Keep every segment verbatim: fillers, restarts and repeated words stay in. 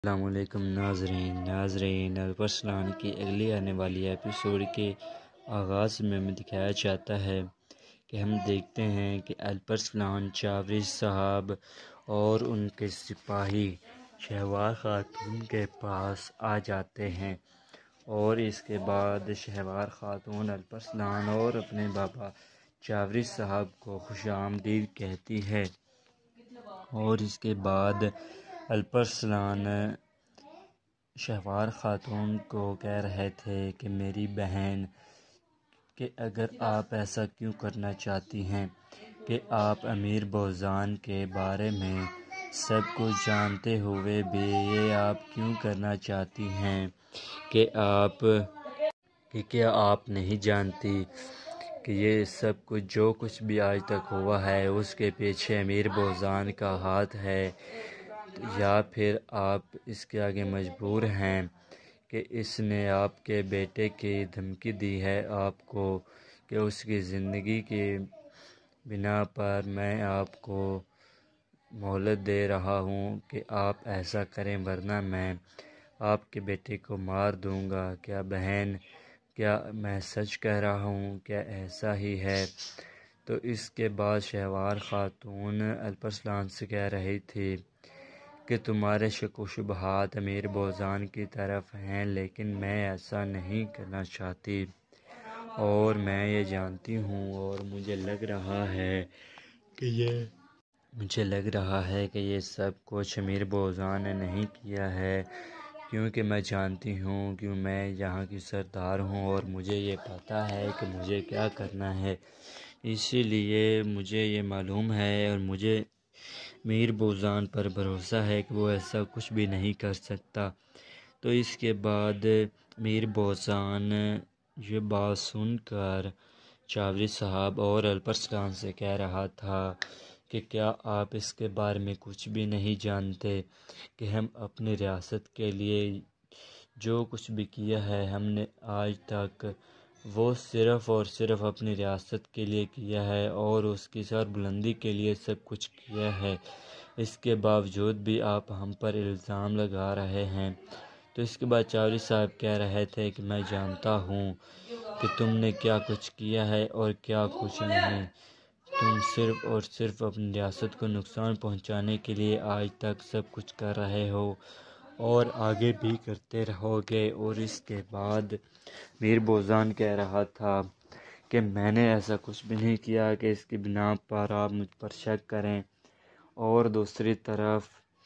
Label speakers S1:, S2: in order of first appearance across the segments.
S1: السلام علیکم ناظرین ناظرین الپ ارسلان کی اگلی آنے والی ایپیسوڈ کے آغاز میں ہمیں دکھایا جاتا ہے کہ ہم دیکھتے ہیں کہ الپ ارسلان چاوری صاحب اور ان کے سپاہی شہوار خاتون کے پاس آ جاتے ہیں، اور اس کے بعد شہوار خاتون الپ ارسلان اور اپنے بابا چاوری صاحب کو خوش آمدید کہتی ہے، اور اس کے بعد الپ ارسلان شہوار خاتون کو کہہ رہے تھے کہ میری بہن، کہ اگر آپ ایسا کیوں کرنا چاہتی ہیں کہ آپ امیر بوزان کے بارے میں سب کچھ جانتے ہوئے بھی یہ آپ کیوں کرنا چاہتی ہیں کہ آپ کہ کیا آپ نہیں جانتی کہ یہ سب کچھ جو کچھ بھی آج تک ہوا ہے اس کے پیچھے امیر بوزان کا ہاتھ ہے، یا پھر آپ اس کے آگے مجبور ہیں کہ اس نے آپ کے بیٹے کی دھمکی دی ہے آپ کو کہ اس کی زندگی کی بنا پر میں آپ کو مہلت دے رہا ہوں کہ آپ ایسا کریں ورنہ میں آپ کے بیٹے کو مار دوں گا۔ کیا بہن، کیا میں سچ کہہ رہا ہوں؟ کیا ایسا ہی ہے؟ تو اس کے بعد شہوار خاتون الپ ارسلان سے کہہ رہی تھی کہ تمہارے شک و شبہات امیر بوزان کی طرف ہیں، لیکن میں ایسا نہیں کرنا چاہتی، اور میں یہ جانتی ہوں اور مجھے لگ رہا ہے کہ یہ مجھے لگ رہا ہے کہ یہ سب کچھ امیر بوزان نے نہیں کیا ہے، کیونکہ میں جانتی ہوں کہ میں یہاں کی سردار ہوں اور مجھے یہ پتہ ہے کہ مجھے کیا کرنا ہے، اسی لیے مجھے یہ معلوم ہے اور مجھے امیر بوزان پر بھروسہ ہے کہ وہ ایسا کچھ بھی نہیں کر سکتا۔ تو اس کے بعد امیر بوزان یہ بات سن کر چاوری صاحب اور الپ ارسلان سے کہہ رہا تھا کہ کیا آپ اس کے بارے میں کچھ بھی نہیں جانتے کہ ہم اپنی ریاست کے لیے جو کچھ بھی کیا ہے ہم نے آج تک وہ صرف اور صرف اپنی ریاست کے لیے کیا ہے اور اس کی سر بلندی کے لیے سب کچھ کیا ہے، اس کے باوجود بھی آپ ہم پر الزام لگا رہے ہیں۔ تو اس کے بعد چاوری صاحب کہہ رہے تھے کہ میں جانتا ہوں کہ تم نے کیا کچھ کیا ہے اور کیا کچھ نہیں، تم صرف اور صرف اپنی ریاست کو نقصان پہنچانے کے لیے آج تک سب کچھ کر رہے ہو اور آگے بھی کرتے رہو گے۔ اور اس کے بعد امیر بوزان کہہ رہا تھا کہ میں نے ایسا کچھ بھی نہیں کیا کہ اس کی بنا پر آپ مجھ پر شک کریں، اور دوسری طرف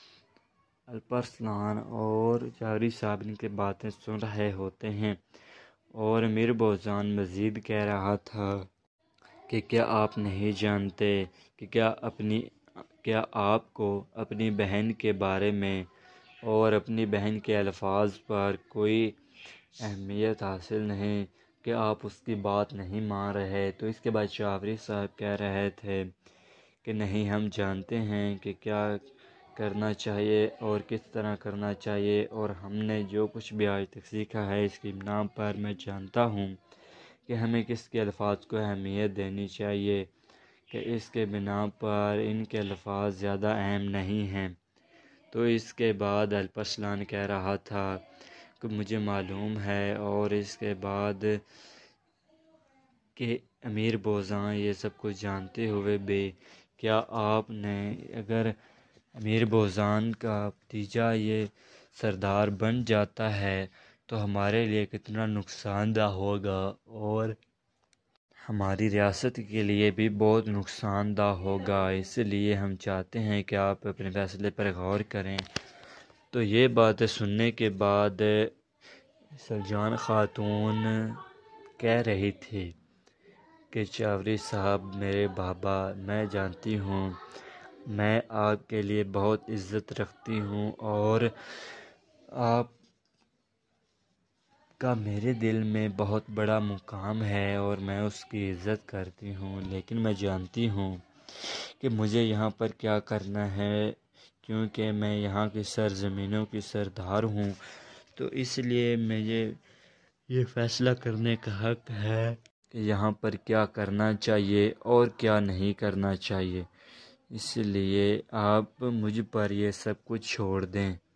S1: الپ ارسلان اور چاوری صاحب ان کی باتیں سن رہے ہوتے ہیں، اور امیر بوزان مزید کہہ رہا تھا کہ کیا آپ نہیں جانتے کہ کیا اپنی کیا آپ کو اپنی بہن کے بارے میں اور اپنی بہن کے الفاظ پر کوئی اہمیت حاصل نہیں کہ آپ اس کی بات نہیں مان رہے؟ تو اس کے بعد چاوری صاحب کہہ رہے تھے کہ نہیں، ہم جانتے ہیں کہ کیا کرنا چاہیے اور کس طرح کرنا چاہیے، اور ہم نے جو کچھ بھی آج تک سیکھا ہے اس کی بنا پر میں جانتا ہوں کہ ہمیں کس کے الفاظ کو اہمیت دینی چاہیے، کہ اس کے بنا پر ان کے الفاظ زیادہ اہم نہیں ہیں۔ تو اس کے بعد الپ ارسلان کہہ رہا تھا کہ مجھے معلوم ہے، اور اس کے بعد کہ امیر بوزان یہ سب کچھ جانتے ہوئے بھی کیا آپ نے اگر امیر بوزان کا بھتیجا یہ سردار بن جاتا ہے تو ہمارے لیے کتنا نقصان دہ ہوگا اور ہماری ریاست کے لیے بھی بہت نقصان دہ ہوگا، اس لیے ہم چاہتے ہیں کہ آپ اپنے فیصلے پر غور کریں۔ تو یہ باتیں سننے کے بعد سلجان خاتون کہہ رہی تھی کہ چاوری صاحب میرے بابا، میں جانتی ہوں میں آپ کے لیے بہت عزت رکھتی ہوں اور آپ کا میرے دل میں بہت بڑا مقام ہے اور میں اس کی عزت کرتی ہوں، لیکن میں جانتی ہوں کہ مجھے یہاں پر کیا کرنا ہے، کیونکہ میں یہاں کی سرزمینوں کی سردار ہوں، تو اس لیے مجھے یہ فیصلہ کرنے کا حق ہے کہ یہاں پر کیا کرنا چاہیے اور کیا نہیں کرنا چاہیے، اس لیے آپ مجھ پر یہ سب کچھ چھوڑ دیں۔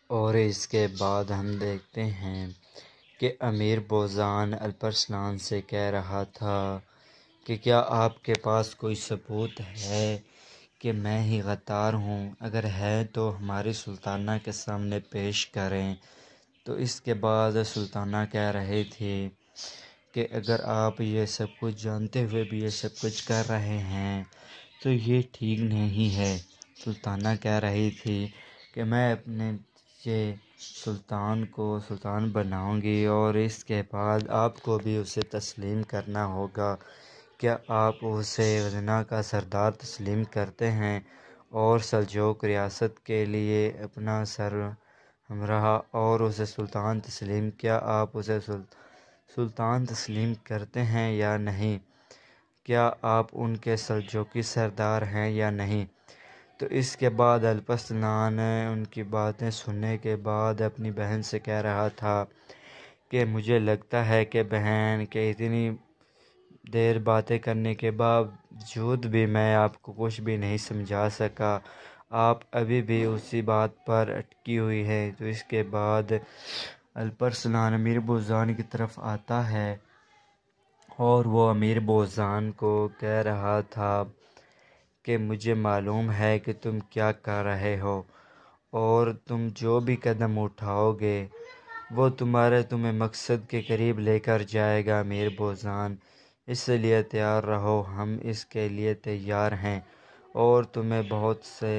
S1: اور اس کے بعد ہم دیکھتے ہیں کہ امیر بوزان الپ ارسلان سے کہہ رہا تھا کہ کیا آپ کے پاس کوئی ثبوت ہے کہ میں ہی غدار ہوں؟ اگر ہے تو ہماری سلطانہ کے سامنے پیش کریں۔ تو اس کے بعد سلطانہ کہہ رہی تھی کہ اگر آپ یہ سب کچھ جانتے ہوئے بھی یہ سب کچھ کر رہے ہیں تو یہ ٹھیک نہیں ہے۔ سلطانہ کہہ رہی تھی کہ میں اپنے یہ سلطان کو سلطان بناؤں گی اور اس کے بعد آپ کو بھی اسے تسلیم کرنا ہوگا۔ کیا آپ اسے غزنہ کا سردار تسلیم کرتے ہیں اور سلجوق ریاست کے لیے اپنا سر ہمراہ اور اسے سلطان تسلیم کیا آپ اسے سلطان تسلیم کرتے ہیں یا نہیں؟ کیا آپ ان کے سلجوقی سردار ہیں یا نہیں؟ تو اس کے بعد الپ ارسلان ان کی باتیں سننے کے بعد اپنی بہن سے کہہ رہا تھا کہ مجھے لگتا ہے کہ بہن کہ اتنی دیر باتیں کرنے کے باوجود بھی میں آپ کو کچھ بھی نہیں سمجھا سکا، آپ ابھی بھی اسی بات پر اٹکی ہوئی ہیں۔ تو اس کے بعد الپ ارسلان امیر بوزان کی طرف آتا ہے اور وہ امیر بوزان کو کہہ رہا تھا کہ مجھے معلوم ہے کہ تم کیا کر رہے ہو اور تم جو بھی قدم اٹھاؤ گے وہ تمہارے تمہیں مقصد کے قریب لے کر جائے گا امیر بوزان، اس لیے تیار رہو، ہم اس کے لیے تیار ہیں اور تمہیں بہت سے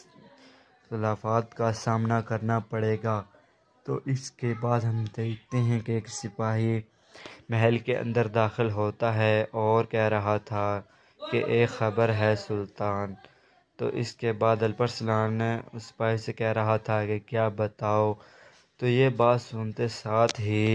S1: اختلافات کا سامنا کرنا پڑے گا۔ تو اس کے بعد ہم دیکھتے ہیں کہ ایک سپاہی محل کے اندر داخل ہوتا ہے اور کہہ رہا تھا کہ ایک خبر ہے سلطان۔ تو اس کے بعد الپ ارسلان نے اس سپاہی سے کہہ رہا تھا کہ کیا بتاؤ؟ تو یہ بات سنتے ساتھ ہی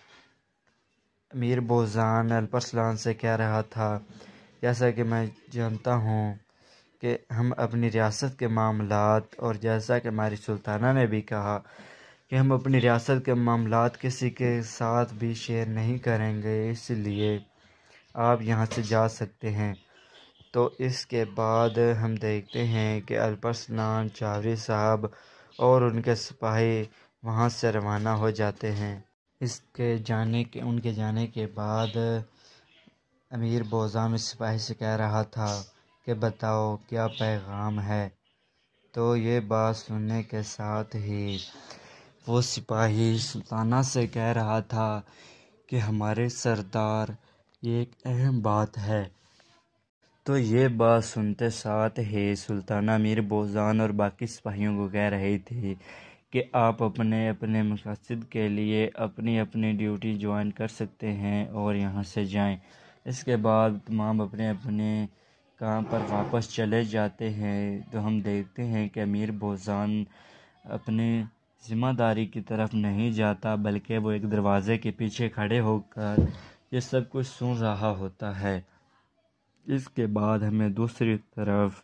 S1: امیر بوزان الپ ارسلان سے کہہ رہا تھا جیسا کہ میں جانتا ہوں کہ ہم اپنی ریاست کے معاملات اور جیسا کہ ہماری سلطانہ نے بھی کہا کہ ہم اپنی ریاست کے معاملات کسی کے ساتھ بھی شیئر نہیں کریں گے، اس لیے آپ یہاں سے جا سکتے ہیں۔ تو اس کے بعد ہم دیکھتے ہیں کہ الپ ارسلان چاوری صاحب اور ان کے سپاہی وہاں سے روانہ ہو جاتے ہیں۔ اس کے جانے کے ان کے جانے کے بعد امیر بوزان اس سپاہی سے کہہ رہا تھا کہ بتاؤ کیا پیغام ہے؟ تو یہ بات سننے کے ساتھ ہی وہ سپاہی سلطانہ سے کہہ رہا تھا کہ ہمارے سردار یہ ایک اہم بات ہے۔ تو یہ بات سنتے ساتھ ہی سلطانہ امیر بوزان اور باقی سپاہیوں کو کہہ رہی تھی کہ آپ اپنے اپنے مقاصد کے لیے اپنی اپنی ڈیوٹی جوائن کر سکتے ہیں اور یہاں سے جائیں۔ اس کے بعد تمام اپنے اپنے کام پر واپس چلے جاتے ہیں۔ تو ہم دیکھتے ہیں کہ امیر بوزان اپنی ذمہ داری کی طرف نہیں جاتا بلکہ وہ ایک دروازے کے پیچھے کھڑے ہو کر یہ سب کچھ سن رہا ہوتا ہے۔ اس کے بعد ہمیں دوسری طرف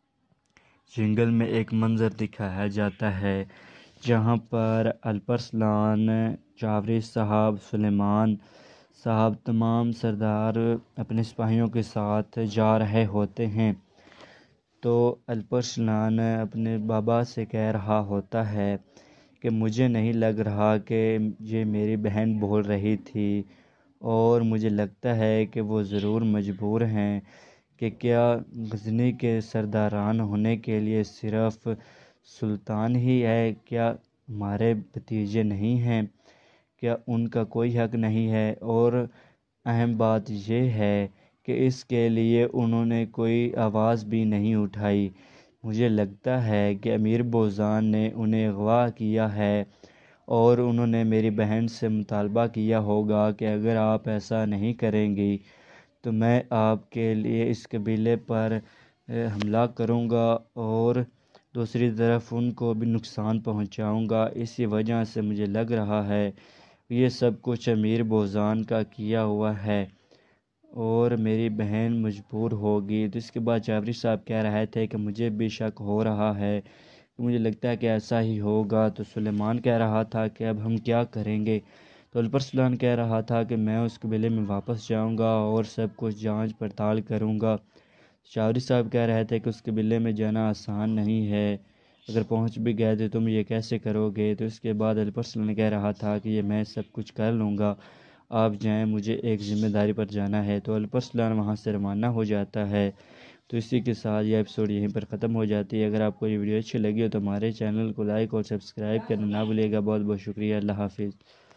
S1: جنگل میں ایک منظر دکھایا جاتا ہے جہاں پر الپ ارسلان، چاوری صاحب، سلیمان صاحب تمام سردار اپنے سپاہیوں کے ساتھ جا رہے ہوتے ہیں۔ تو الپ ارسلان اپنے بابا سے کہہ رہا ہوتا ہے کہ مجھے نہیں لگ رہا کہ یہ میری بہن بول رہی تھی اور مجھے لگتا ہے کہ وہ ضرور مجبور ہیں کہ کیا غزنی کے سرداران ہونے کے لیے صرف سلطان ہی ہے؟ کیا ہمارے بھتیجے نہیں ہیں؟ کیا ان کا کوئی حق نہیں ہے؟ اور اہم بات یہ ہے کہ اس کے لیے انہوں نے کوئی آواز بھی نہیں اٹھائی۔ مجھے لگتا ہے کہ امیر بوزان نے انہیں اغوا کیا ہے اور انہوں نے میری بہن سے مطالبہ کیا ہوگا کہ اگر آپ ایسا نہیں کریں گی تو میں آپ کے لیے اس قبیلے پر حملہ کروں گا اور دوسری طرف ان کو بھی نقصان پہنچاؤں گا۔ اسی وجہ سے مجھے لگ رہا ہے یہ سب کچھ امیر بوزان کا کیا ہوا ہے اور میری بہن مجبور ہوگی۔ تو اس کے بعد چاوری صاحب کہہ رہے تھے کہ مجھے بھی شک ہو رہا ہے، مجھے لگتا ہے کہ ایسا ہی ہوگا۔ تو سلیمان کہہ رہا تھا کہ اب ہم کیا کریں گے؟ تو الپ ارسلان کہہ رہا تھا کہ میں اس قبیلے میں واپس جاؤں گا اور سب کچھ جانچ پڑتال کروں گا۔ چاوری صاحب کہہ رہے تھے کہ اس قبیلے میں جانا آسان نہیں ہے اگر پہنچ بھی گئے تو تم یہ کیسے کرو گے؟ تو اس کے بعد الپ ارسلان کہہ رہا تھا کہ یہ میں سب کچھ کر لوں گا، آپ جائیں، مجھے ایک ذمہ داری پر جانا ہے۔ تو الپ ارسلان وہاں سے روانہ ہو جاتا ہے۔ تو اسی کے ساتھ یہ ایپیسوڈ یہیں پر ختم ہو جاتی ہے۔ اگر آپ کو یہ ویڈیو اچھی لگی ہو تو ہمارے چینل کو لائک اور سبسکرائب کرنا نہ بھولیے گا۔ بہت بہت شکریہ، اللہ حافظ۔